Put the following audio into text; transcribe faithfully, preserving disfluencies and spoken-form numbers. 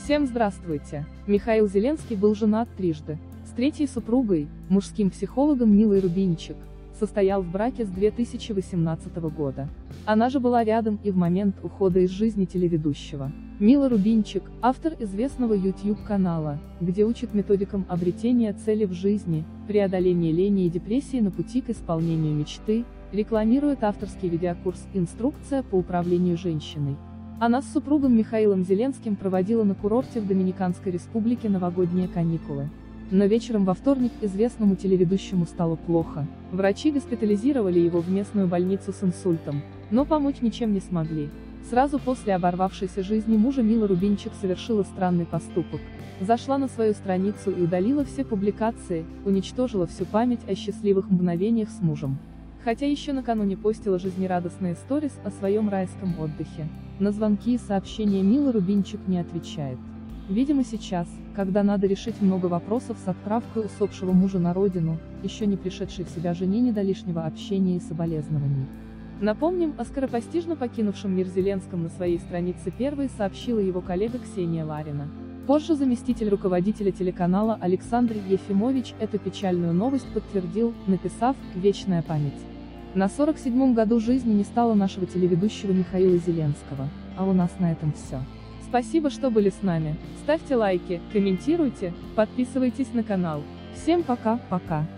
Всем здравствуйте! Михаил Зеленский был женат трижды. С третьей супругой, мужским психологом Милой Рубинчик, состоял в браке с две тысячи восемнадцатого года. Она же была рядом и в момент ухода из жизни телеведущего. Мила Рубинчик – автор известного YouTube-канала, где учит методикам обретения цели в жизни, преодоления лени и депрессии на пути к исполнению мечты, рекламирует авторский видеокурс «Инструкция по управлению женщиной». Она с супругом Михаилом Зеленским проводила на курорте в Доминиканской республике новогодние каникулы. Но вечером во вторник известному телеведущему стало плохо. Врачи госпитализировали его в местную больницу с инсультом, но помочь ничем не смогли. Сразу после оборвавшейся жизни мужа Мила Рубинчик совершила странный поступок. Зашла на свою страницу и удалила все публикации, уничтожила всю память о счастливых мгновениях с мужем. Хотя еще накануне постила жизнерадостные сторис о своем райском отдыхе. На звонки и сообщения Мила Рубинчик не отвечает. Видимо сейчас, когда надо решить много вопросов с отправкой усопшего мужа на родину, еще не пришедшей в себя жене не до лишнего общения и соболезнований. Напомним, о скоропостижно покинувшем мир Зеленском на своей странице первой сообщила его коллега Ксения Ларина. Позже заместитель руководителя телеканала Александр Ефимович эту печальную новость подтвердил, написав «Вечная память». На сорок седьмом году жизни не стало нашего телеведущего Михаила Зеленского, а у нас на этом все. Спасибо, что были с нами, ставьте лайки, комментируйте, подписывайтесь на канал. Всем пока, пока.